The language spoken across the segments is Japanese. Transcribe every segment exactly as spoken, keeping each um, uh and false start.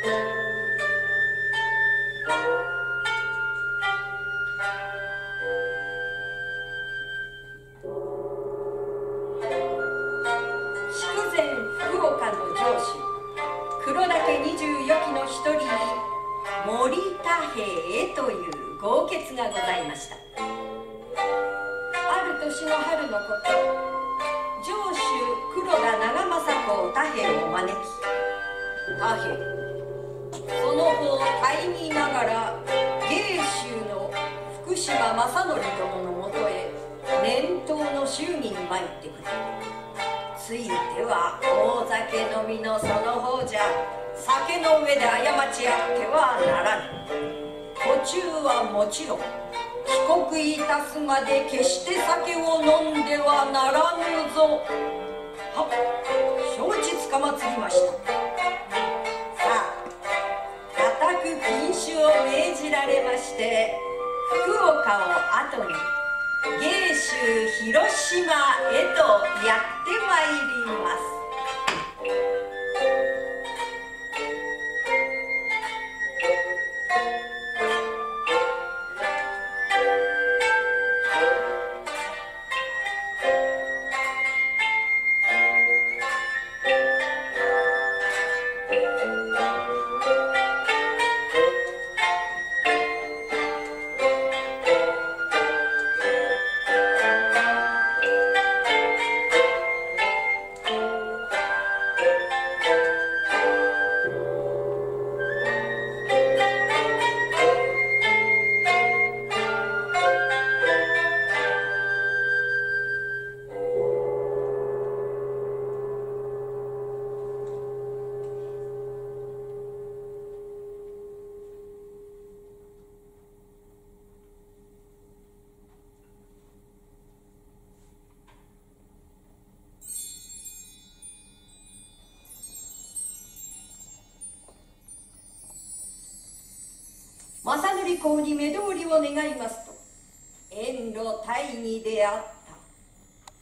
正則公に目通りを願いますと遠路大義であった。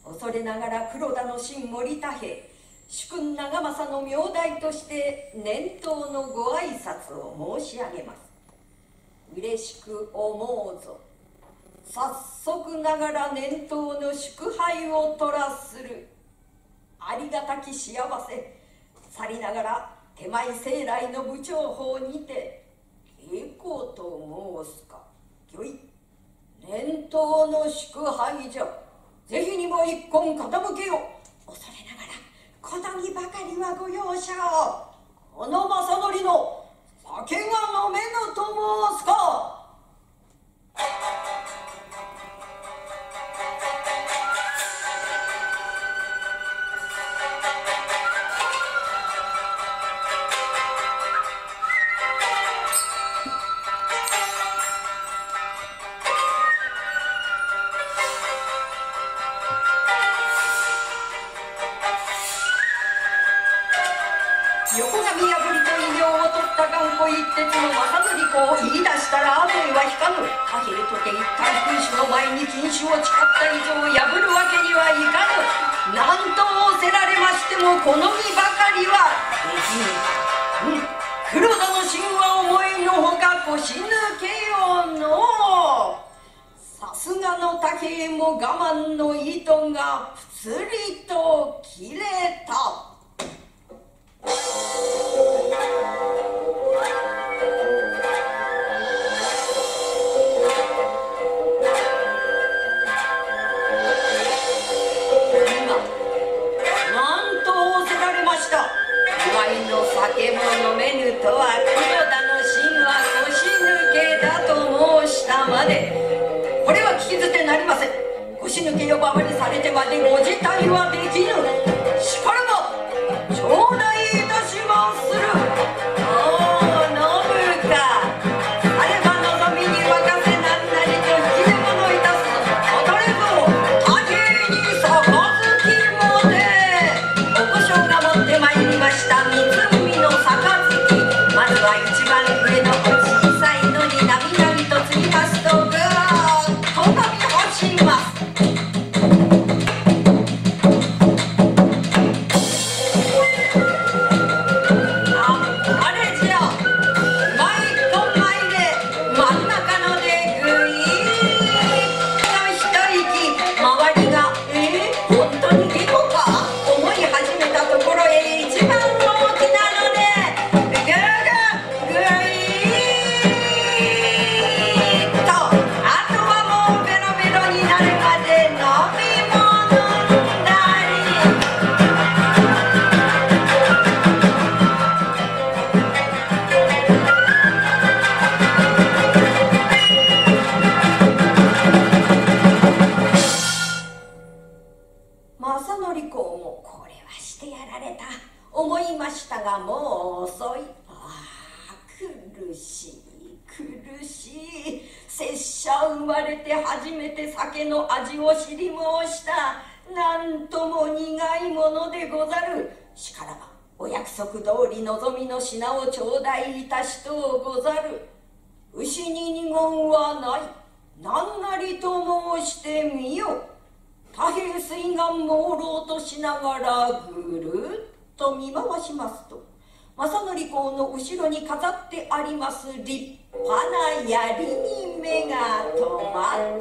恐れながら黒田の新森田兵主君長政の名代として年頭のご挨拶を申し上げます。嬉しく思うぞ。早速ながら年頭の祝杯を取らする。ありがたき幸せさりながら手前生来の部長法にて栄光と申すか。御意年頭の祝杯じゃ。ぜひにも一献傾けよ。恐れながらこの儀ばかりはご容赦を。この正則の酒が飲めぬと申すか。禁酒を誓った以上破るわけにはいかぬ。何と仰せられましてもこの身ばかりはできぬ。うん、黒田の神話思いのほか腰抜けよの。さすがの他兵も我慢の糸がぷつりと切れた。酒も飲めぬとは黒田の神は腰抜けだと申したまで。これは聞き捨てなりません。腰抜け呼ばわりされてまでご辞退はできぬ。しからば頂戴いたしまする。おお飲むか。あれば望みに任せなんなりと引き出物いたす。当たれぞ他兵に杯もで。お小姓が持ってまいりました三つまずは一番上の小さいのになみなみとつぎますとぐーっと飲み干します。 遅い。ああ苦しい苦しい。拙者生まれて初めて酒の味を知り申した。なんとも苦いものでござる。しからばお約束通り望みの品を頂戴いたしとうござる。牛に二言はない。何なりと申してみよ。太平水岸朦朧としながらぐるっと見回しますと、正則公の後ろに飾ってあります立派な槍に目が止まった。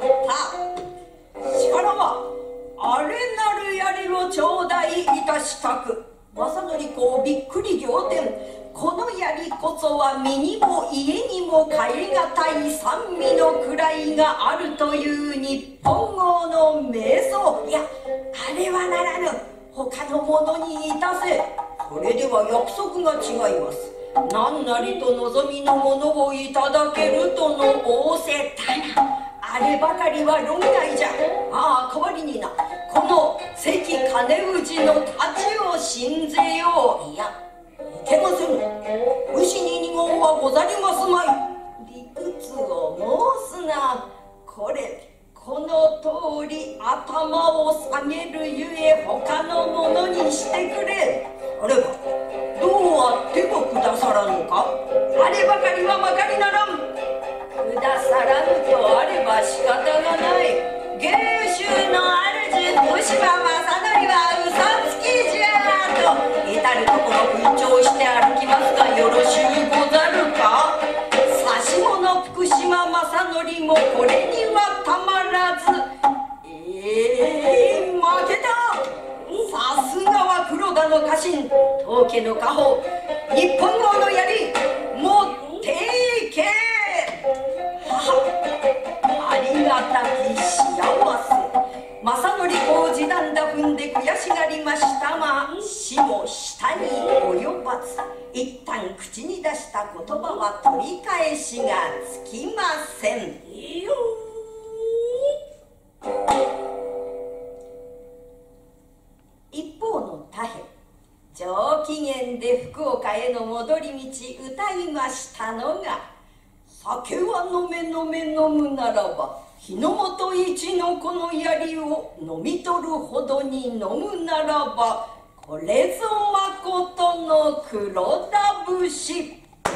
しからばあれなる槍を頂戴いたしたく。正則公びっくり仰天。この槍こそは身にも家にも代え難い三味の位があるという日本語の名奏。いやあれはならぬ。他の者にいたせ。これでは約束が違います。何なりと望みのものをいただけるとの仰せ。ただあればかりは論外じゃ。ああ代わりにな、この関金氏の太刀を信ぜよう。いやいけませぬ。牛に二言はござりますまい。理屈を申すな。これこの通り頭を下げるゆえ他のものにしてくれ。あればどうあってもくださらぬか。あればかりはまかりならん。くださらぬとあれば仕方がない。芸州の主福島正則は嘘つきじゃと至るところ吹聴して歩きますがよろしゅうござるか。指物福島正則もこれにはたまらず。ええー、負けた。さすがは黒田の家臣当家の家宝日本語の槍持っていけ。ありがたき幸せ。正則公示談だ踏んで悔しがりましたが死も下に及ばず、一旦口に出した言葉は取り返しがつきませんよ。一方の太平、上機嫌で福岡への戻り道歌いましたのが、酒は飲め飲め飲むならば日の本一のこの槍を飲み取るほどに飲むならばこれぞまことの黒田節。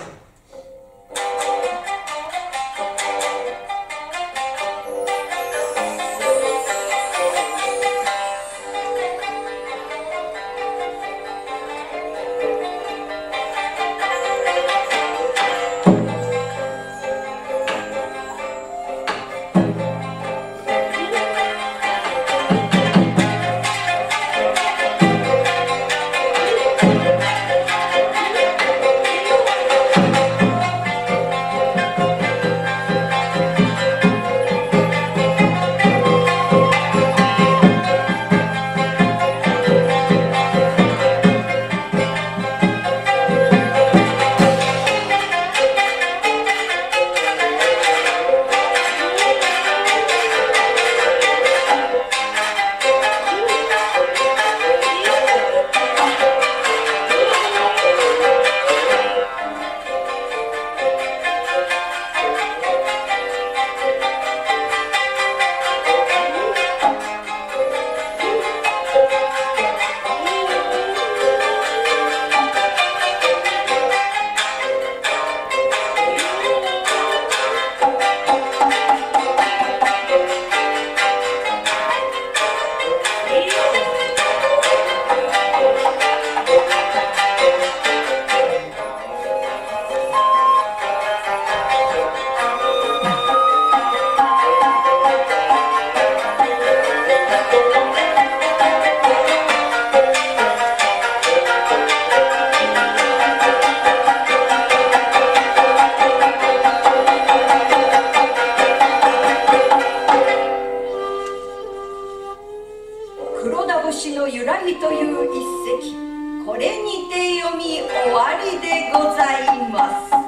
黒田節の由来という一席、これにて読み終わりでございます。